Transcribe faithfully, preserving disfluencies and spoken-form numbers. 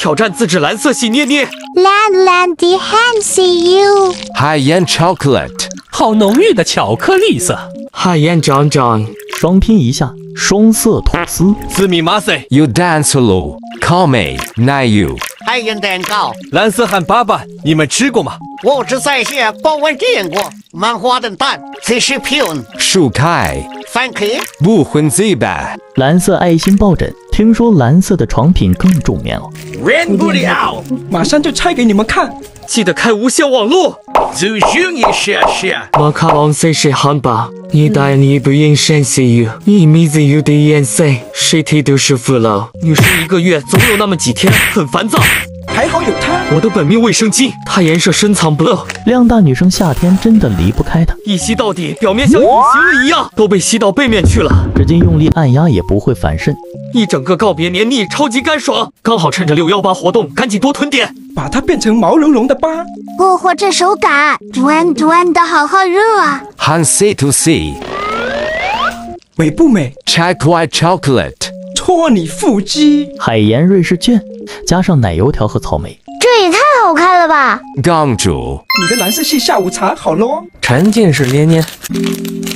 挑战自制蓝色系捏捏。 Land Landy hand see you。 海盐 chocolate， 好浓郁的巧克力色。 海盐长长， 双拼一下，双色吐司。 紫米马赛， You dance low， call me， 奈 you。 海盐蛋糕， 蓝色汉粑粑，你们吃过吗？ 我只在线报完见过。棉花的蛋，这是片。 树开， 番茄， 不混鸡巴。 蓝色爱心抱枕，听说蓝色的床品更助眠哦。 忍不了，马上就拆给你们看。 记得开无线网络。 走凶一下下。 马卡龙 C 是汉堡，你带你不应生死有，你米子有的颜色，谁提都是服了。女生一个月总有那么几天很烦躁。 还好有它， 我的本命卫生巾，它颜色深藏不露。 量大女生夏天真的离不开它， 一吸到底，表面像隐形了一样，都被吸到背面去了。 使劲用力按压也不会反渗， 一整个告别黏腻，超级干爽。刚好趁着六一八活动，赶紧多囤点， 把它变成毛茸茸的疤。 我或这手感，转转的好好热啊。 含 C to C， 美不美 ？Check white chocolate， 戳你腹肌。 海盐瑞士卷，加上奶油条和草莓， 这也太好看了吧！ 公主， 你的蓝色系下午茶好咯。 沉浸式捏捏。